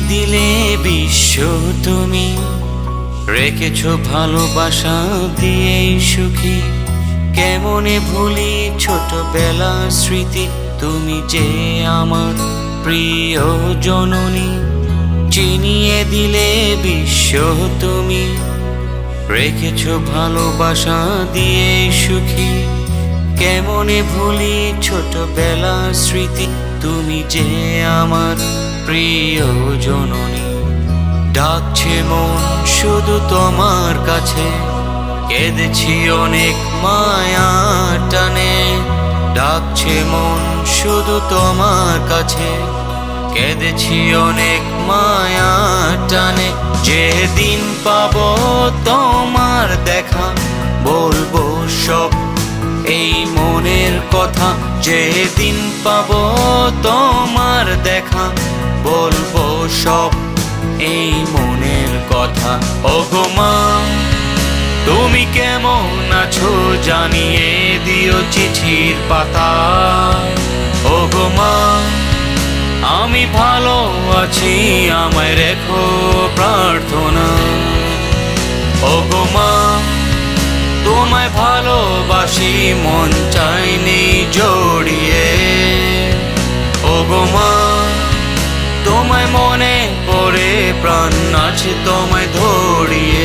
দিলে বিশ্ব তুমি, রেখেছো ভালোবাসা দিয়ে সুখী। কেমনে ভুলি ছোটবেলার স্মৃতি, তুমি যে আমার প্রিয় জননী। চিনিয়ে দিলে বিশ্ব তুমি, রেখেছো ভালোবাসা দিয়ে সুখী। কেমনে ভুলি ছোটবেলার স্মৃতি, তুমি যে আমার প্রিয় জননী। ডাকছে মন শুধু তোমার কাছে, কেঁদেছি অনেক মায়া টানে। ডাকছে মন শুধু তোমার কাছে, কেঁদেছি অনেক মায়া টানে। যেদিন পাবো তোমার দেখা, বলবো সব এই মনের কথা। যেদিন পাবো তোমার দেখা, বলবো সব এই মনের কথা। ওগো মা, তুমি কেমন আছো জানিয়ে দিও চিঠির পাতায়। ওগো মা, আমি ভালো আছি, আমায় রেখো প্রার্থনা। ওগো মা, তোমায় ভালোবাসি, মন চাইনি জড়িয়ে। ওগো মা, তোমায় মনে পড়ে, প্রাণ আছে তোমায় ধরিয়ে।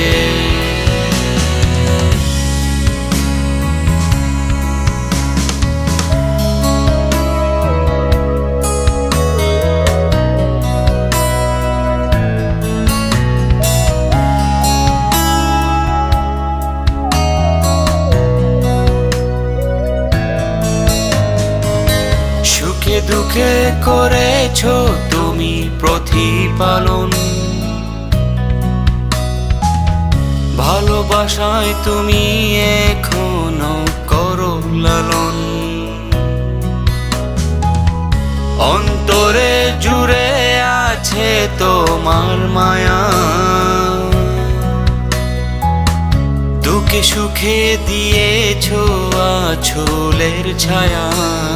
সুখে দুঃখে করেছো তুমি প্রতিপালন, ভালোবাসায় তুমি এখনো করো লালন। অন্তরে জুড়ে আছে তোমার মায়া, দুঃখে সুখে দিয়েছো আঁচলের ছায়া।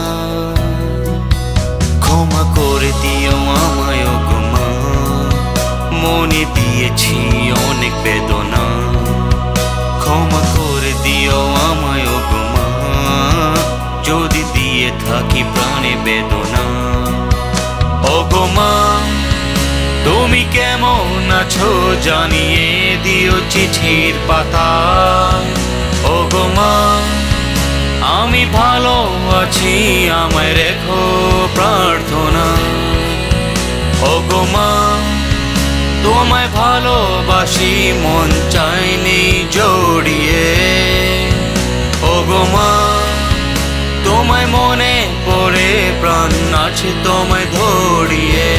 ক্ষমা করে দিও আমায় গো মা, মনে দিয়েছি অনেক বেদনা। ক্ষমা করে দিও আমায় গো মা, যদি দিয়ে থাকি প্রাণে বেদনা। ওগো মা, তুমি কেমন আছো জানিয়ে দিও চিঠির পাতায়। ওগো মা, আমি ভালো আছি, আমায় রেখো প্রার্থনা। ওগো মা, তোমায় ভালোবাসি, মন চাইনি জড়িয়ে। ওগো মা, তোমায় মনে পড়ে, প্রাণ আছে তোমায় ধরিয়ে।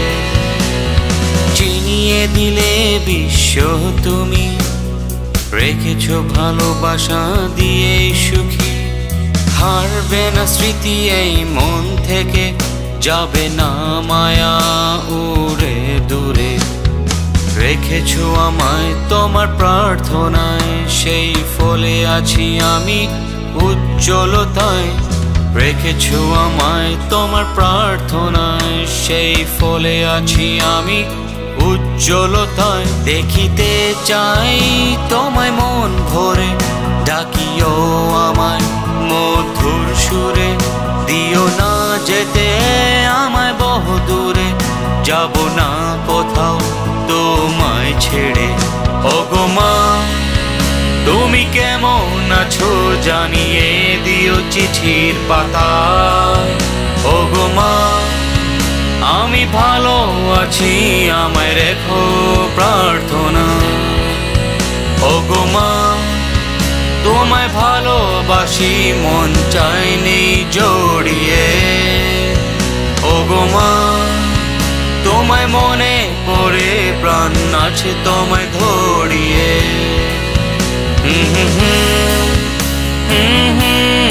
চিনিয়ে দিলে বিশ্ব তুমি, রেখেছো ভালোবাসা দিয়ে সুখী। হারবে না স্মৃতি এই মন থেকে, যাবে না মায়া উড়ে দূরে। রেখেছো আমায় তোমার প্রার্থনায়, সেই ফলে আছি আমি উজ্জ্বলতায়। রেখেছো আমায় তোমার প্রার্থনায়, সেই ফলে আছি আমি উজ্জ্বলতায়। দেখিতে চাই তোমায় মন ভরে, ডাকিও আমায় মধুর সুরে। দিও না যেতে আমায় বহু দূরে, যাব না কোথাও তোমায় ছেড়ে। ওগো মা, তুমি কেমন আছো জানিয়ে দিও চিঠির পাতায়। ওগো মা, আমি ভালো আছি, আমায় রেখো প্রার্থনা। ওগো মা, তোমায় ভালোবাসি, মন চাইনি জড়িয়ে। ওগো মা, তোমায় মনে পড়ে, প্রাণ আছে তোমায় ধরিয়ে।